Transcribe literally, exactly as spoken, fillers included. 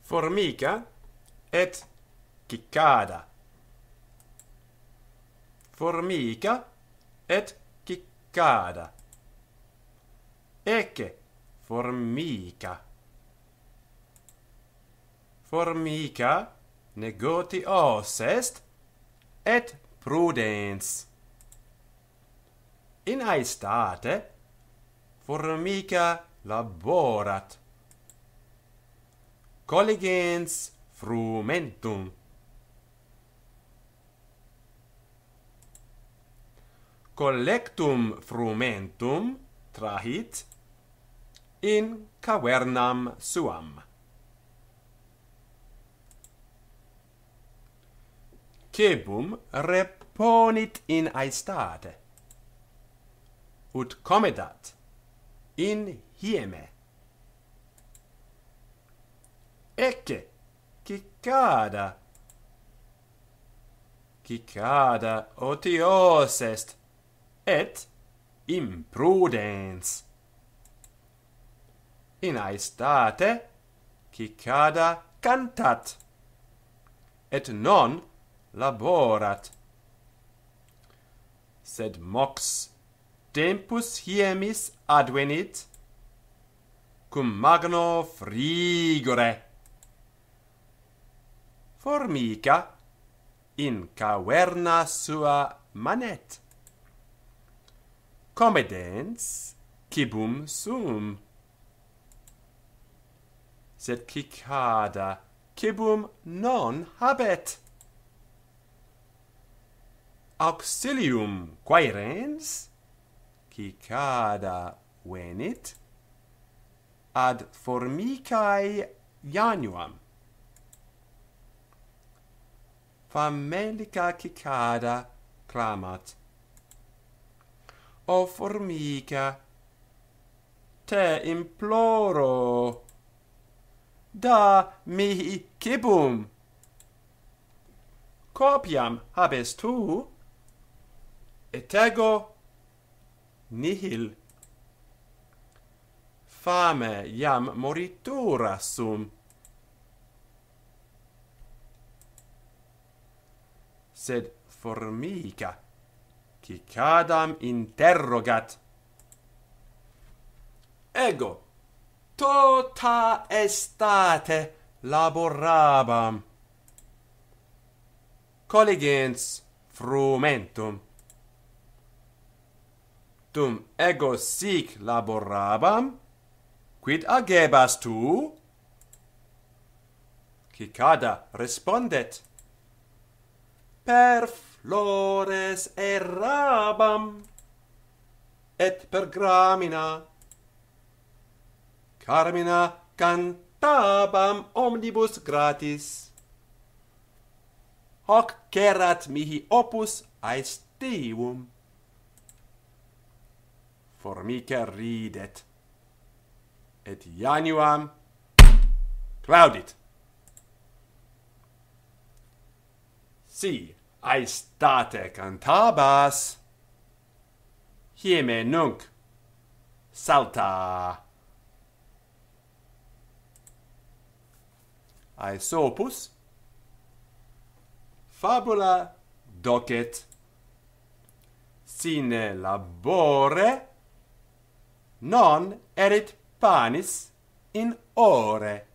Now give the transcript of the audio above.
Formica et cicada. Formica et cicada. Ecce formica. Formica negotios est et prudens. In aestate formica laborat. Colligens frumentum. Collectum frumentum trahit in cavernam suam. Cebum reponit in aestate, ut comedat in hieme. Ecce cicada. Cicada otios est, et imprudens. In aestate cicada cantat, et non laborat. Sed mox tempus hiemis advenit, cum magno frigore. Formica in caverna sua manet. Comedens cibum sum. Sed cicada cibum non habet. Auxilium quaerens cicada venit ad formicae januam. Famelica cicada clamat: O formica, te imploro, da mihi cibum. Copiam habes tu, et ego nihil. Fame iam moritura sum. Sed formica cicadam interrogat: Ego tota estate laborabam. Colligens frumentum. Dum ego sic laborabam, quid agebas tu? Cicada respondet: Per flores errabam, et per gramina. Carmina cantabam omnibus gratis. Hoc cerat mihi opus aestium. Formica ridet, et januam claudit. Si aestate cantabas, hieme nunc salta. Aesopus fabula docet: sine labore non erit panis in ore.